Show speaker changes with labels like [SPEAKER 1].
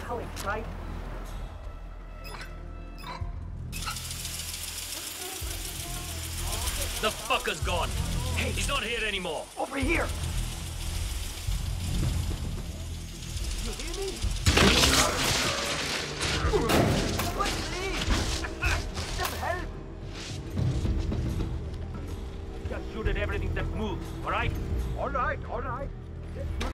[SPEAKER 1] Alex, right?
[SPEAKER 2] The fucker's gone. Hey, he's not here anymore.
[SPEAKER 1] Over here! You hear me? Someone please! Some help! Just shoot at everything that moves, alright? Alright, alright.